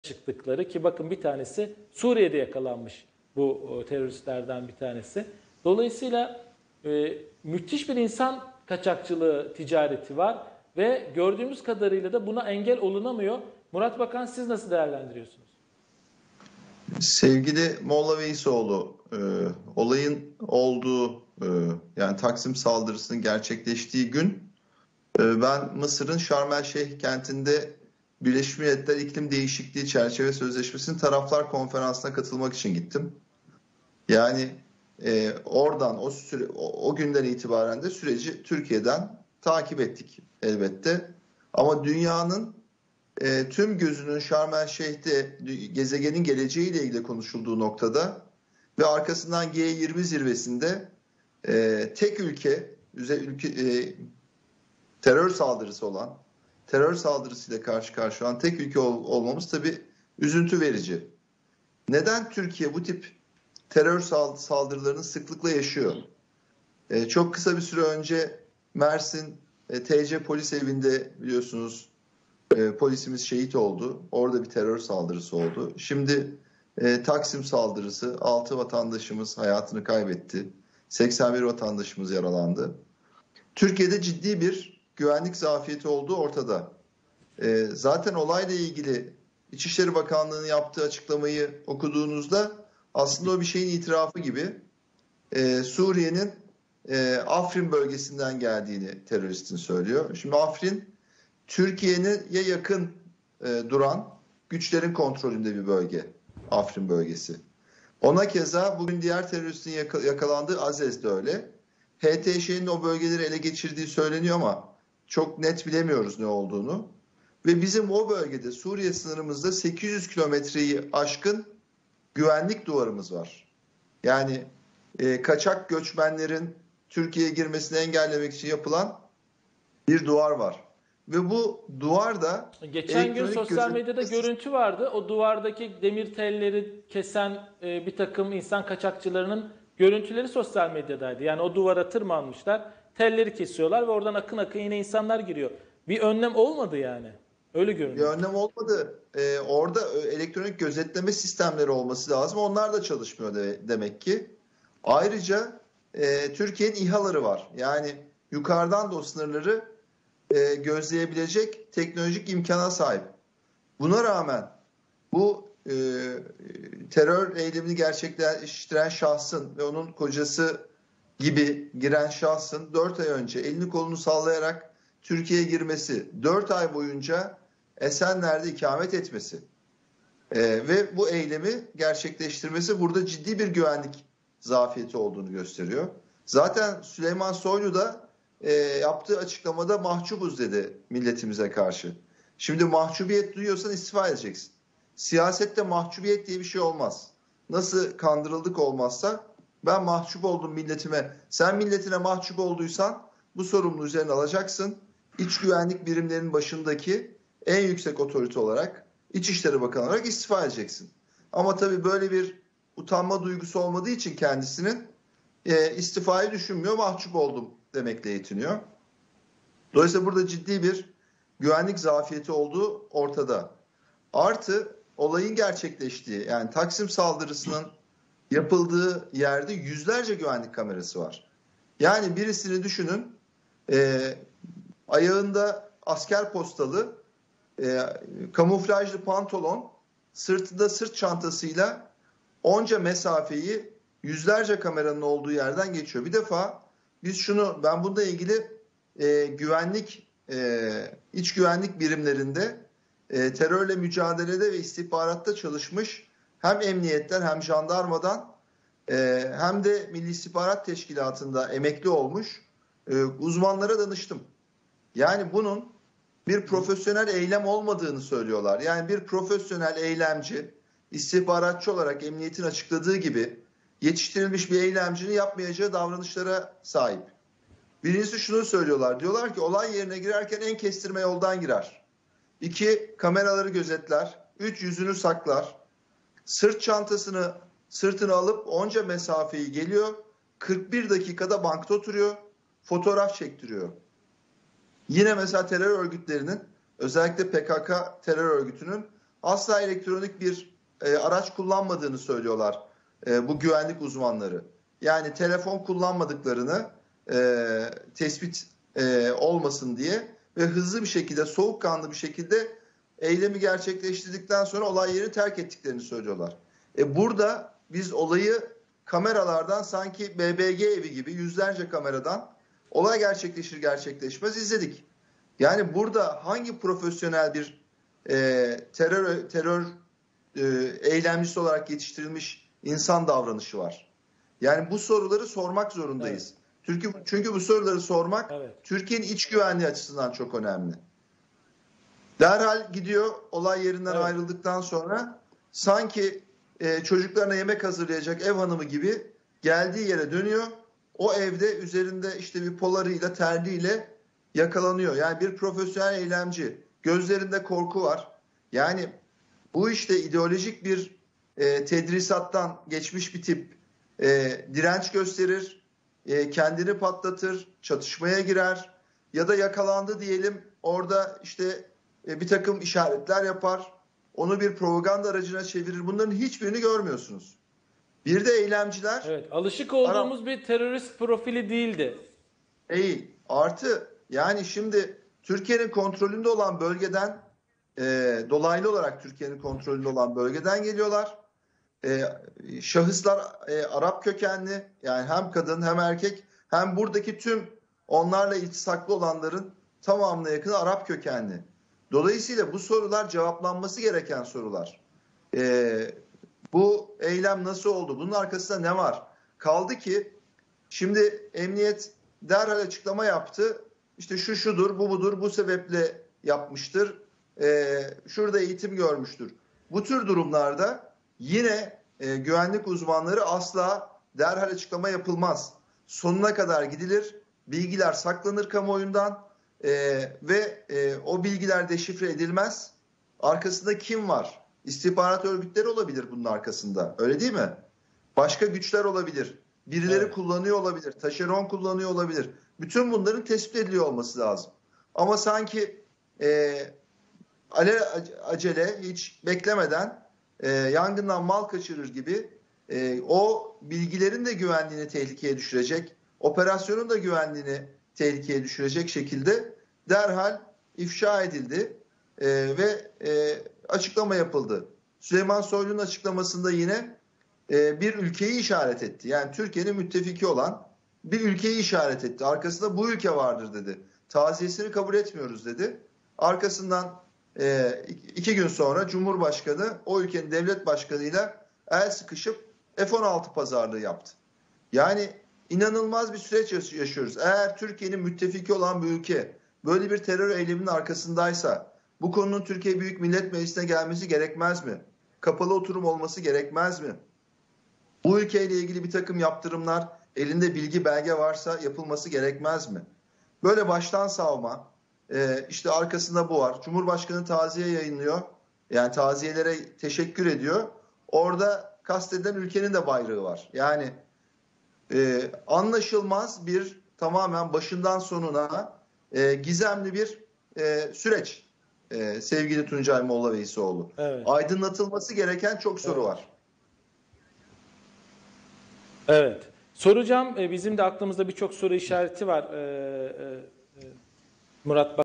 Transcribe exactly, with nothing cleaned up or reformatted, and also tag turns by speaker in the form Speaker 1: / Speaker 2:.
Speaker 1: çıktıkları ki bakın bir tanesi Suriye'de yakalanmış bu teröristlerden bir tanesi. Dolayısıyla e, müthiş bir insan kaçakçılığı ticareti var ve gördüğümüz kadarıyla da buna engel olunamıyor. Murat Bakan siz nasıl değerlendiriyorsunuz?
Speaker 2: Sevgili Molla Veysoğlu, e, olayın olduğu e, yani Taksim saldırısının gerçekleştiği gün e, ben Mısır'ın Şarm El Şeyh kentinde Birleşmiş Milletler İklim Değişikliği Çerçeve Sözleşmesi'nin taraflar konferansına katılmak için gittim. Yani e, oradan o, süre, o, o günden itibaren de süreci Türkiye'den takip ettik elbette. Ama dünyanın e, tüm gözünün Şarm El Şeyh'te gezegenin geleceğiyle ilgili konuşulduğu noktada ve arkasından G yirmi zirvesinde e, tek ülke, ülke e, terör saldırısı olan, terör saldırısıyla karşı karşıya olan tek ülke ol, olmamız tabii üzüntü verici. Neden Türkiye bu tip terör saldırılarını sıklıkla yaşıyor? E, çok kısa bir süre önce Mersin e, T C polis evinde biliyorsunuz e, polisimiz şehit oldu. Orada bir terör saldırısı oldu. Şimdi e, Taksim saldırısı, altı vatandaşımız hayatını kaybetti. seksen bir vatandaşımız yaralandı. Türkiye'de ciddi bir güvenlik zafiyeti olduğu ortada. E, zaten olayla ilgili İçişleri Bakanlığı'nın yaptığı açıklamayı okuduğunuzda aslında o bir şeyin itirafı gibi. E, Suriye'nin e, Afrin bölgesinden geldiğini teröristin söylüyor. Şimdi Afrin Türkiye'ye yakın e, duran güçlerin kontrolünde bir bölge. Afrin bölgesi. Ona keza bugün diğer teröristin yakalandığı Azez de öyle. H T Ş'nin o bölgeleri ele geçirdiği söyleniyor ama çok net bilemiyoruz ne olduğunu. Ve bizim o bölgede Suriye sınırımızda sekiz yüz kilometreyi aşkın güvenlik duvarımız var. Yani e, kaçak göçmenlerin Türkiye'ye girmesini engellemek için yapılan bir duvar var. Ve bu duvar da
Speaker 1: geçen gün sosyal medyada görüntü vardı. O duvardaki demir telleri kesen e, bir takım insan kaçakçılarının görüntüleri sosyal medyadaydı. Yani o duvara tırmanmışlar, telleri kesiyorlar ve oradan akın akın yine insanlar giriyor. Bir önlem olmadı yani. Öyle görünüyor.
Speaker 2: Bir önlem olmadı. Ee, orada elektronik gözetleme sistemleri olması lazım. Onlar da çalışmıyor de, demek ki. Ayrıca e, Türkiye'nin İHA'ları var. Yani yukarıdan da o sınırları e, gözleyebilecek teknolojik imkana sahip. Buna rağmen bu e, terör eylemini gerçekleştiren şahsın ve onun kocası gibi giren şahsın dört ay önce elini kolunu sallayarak Türkiye'ye girmesi, dört ay boyunca Esenler'de ikamet etmesi e, ve bu eylemi gerçekleştirmesi burada ciddi bir güvenlik zafiyeti olduğunu gösteriyor. Zaten Süleyman Soylu da e, yaptığı açıklamada mahcubuz dedi milletimize karşı. Şimdi mahcubiyet duyuyorsan istifa edeceksin. Siyasette mahcubiyet diye bir şey olmaz. Nasıl kandırıldık olmazsa ben mahcup oldum milletime. Sen milletine mahcup olduysan bu sorumluluğu üzerine alacaksın. İç güvenlik birimlerinin başındaki en yüksek otorite olarak İçişleri Bakanı olarak istifa edeceksin. Ama tabii böyle bir utanma duygusu olmadığı için kendisinin e, istifayı düşünmüyor, mahcup oldum demekle yetiniyor. Dolayısıyla burada ciddi bir güvenlik zafiyeti olduğu ortada. Artı olayın gerçekleştiği yani Taksim saldırısının yapıldığı yerde yüzlerce güvenlik kamerası var. Yani birisini düşünün e, ayağında asker postalı, e, kamuflajlı pantolon, sırtında sırt çantasıyla onca mesafeyi yüzlerce kameranın olduğu yerden geçiyor. Bir defa biz şunu, ben bununla ilgili e, güvenlik, e, iç güvenlik birimlerinde e, terörle mücadelede ve istihbaratta çalışmış hem emniyetten hem jandarmadan e, hem de Milli İstihbarat Teşkilatı'nda emekli olmuş e, uzmanlara danıştım. Yani bunun bir profesyonel eylem olmadığını söylüyorlar. Yani bir profesyonel eylemci, istihbaratçı olarak emniyetin açıkladığı gibi yetiştirilmiş bir eylemcinin yapmayacağı davranışlara sahip. Birincisi şunu söylüyorlar. Diyorlar ki olay yerine girerken en kestirme yoldan girer. İki, kameraları gözetler. Üç, yüzünü saklar. Sırt çantasını sırtına alıp onca mesafeyi geliyor. kırk bir dakikada bankta oturuyor. Fotoğraf çektiriyor. Yine mesela terör örgütlerinin, özellikle P K K terör örgütünün asla elektronik bir e, araç kullanmadığını söylüyorlar e, bu güvenlik uzmanları. Yani telefon kullanmadıklarını e, tespit e, olmasın diye ve hızlı bir şekilde, soğukkanlı bir şekilde eylemi gerçekleştirdikten sonra olay yerini terk ettiklerini söylüyorlar. E burada biz olayı kameralardan sanki B B G evi gibi yüzlerce kameradan olay gerçekleşir gerçekleşmez izledik. Yani burada hangi profesyonel bir e, terör terör e, eylemcisi olarak yetiştirilmiş insan davranışı var? Yani bu soruları sormak zorundayız.
Speaker 1: Evet.
Speaker 2: Çünkü çünkü bu soruları sormak
Speaker 1: Evet.
Speaker 2: Türkiye'nin iç güvenliği açısından çok önemli. Derhal gidiyor olay yerinden
Speaker 1: Evet.
Speaker 2: ayrıldıktan sonra sanki e, çocuklarına yemek hazırlayacak ev hanımı gibi geldiği yere dönüyor. O evde üzerinde işte bir polarıyla, terliğiyle yakalanıyor. Yani bir profesyonel eylemci. Gözlerinde korku var. Yani bu işte ideolojik bir e, tedrisattan geçmiş bir tip e, direnç gösterir, e, kendini patlatır, çatışmaya girer ya da yakalandı diyelim orada işte e, bir takım işaretler yapar, onu bir propaganda aracına çevirir. Bunların hiçbirini görmüyorsunuz. Bir de eylemciler
Speaker 1: Evet. Alışık
Speaker 2: Arap
Speaker 1: olduğumuz bir terörist profili değildi.
Speaker 2: değil. Artı yani şimdi Türkiye'nin kontrolünde olan bölgeden e, dolaylı olarak Türkiye'nin kontrolünde olan bölgeden geliyorlar. E, şahıslar e, Arap kökenli, yani hem kadın hem erkek, hem buradaki tüm onlarla iltisaklı olanların tamamına yakını Arap kökenli. Dolayısıyla bu sorular cevaplanması gereken sorular. E, bu eylem nasıl oldu? Bunun arkasında ne var? Kaldı ki şimdi emniyet derhal açıklama yaptı. İşte şu şudur, bu budur, bu sebeple yapmıştır. E, şurada eğitim görmüştür. Bu tür durumlarda yine e, güvenlik uzmanları asla derhal açıklama yapılmaz. Sonuna kadar gidilir, bilgiler saklanır kamuoyundan e, ve e, o bilgiler deşifre edilmez. Arkasında kim var? İstihbarat örgütleri olabilir bunun arkasında, öyle değil mi? Başka güçler olabilir. Birileri
Speaker 1: Evet.
Speaker 2: kullanıyor olabilir. Taşeron kullanıyor olabilir. Bütün bunların tespit ediliyor olması lazım. Ama sanki e, ale acele hiç beklemeden e, yangından mal kaçırır gibi e, o bilgilerin de güvenliğini tehlikeye düşürecek, operasyonun da güvenliğini tehlikeye düşürecek şekilde derhal ifşa edildi e, ve e, açıklama yapıldı. Süleyman Soylu'nun açıklamasında yine e, bir ülkeyi işaret etti. Yani Türkiye'nin müttefiki olan bir ülkeyi işaret etti. Arkasında bu ülke vardır dedi. Taziyesini kabul etmiyoruz dedi. Arkasından e, iki gün sonra Cumhurbaşkanı o ülkenin devlet başkanıyla el sıkışıp F on altı pazarlığı yaptı. Yani inanılmaz bir süreç yaşıyoruz. Eğer Türkiye'nin müttefiki olan bir ülke böyle bir terör eyleminin arkasındaysa bu konunun Türkiye Büyük Millet Meclisi'ne gelmesi gerekmez mi? Kapalı oturum olması gerekmez mi? Bu ülkeyle ilgili bir takım yaptırımlar, elinde bilgi belge varsa yapılması gerekmez mi? Böyle baştan savma, e, işte arkasında bu var. Cumhurbaşkanı taziye yayınlıyor. Yani taziyelere teşekkür ediyor. Orada kastedilen ülkenin de bayrağı var. Yani e, anlaşılmaz bir, tamamen başından sonuna e, gizemli bir e, süreç e, sevgili Tuncay Molla Veysoğlu.
Speaker 1: Evet.
Speaker 2: Aydınlatılması gereken çok soru
Speaker 1: Evet.
Speaker 2: var.
Speaker 1: Evet. Soracağım. e, Bizim de aklımızda birçok soru işareti var. Ee, e, e, Murat Bak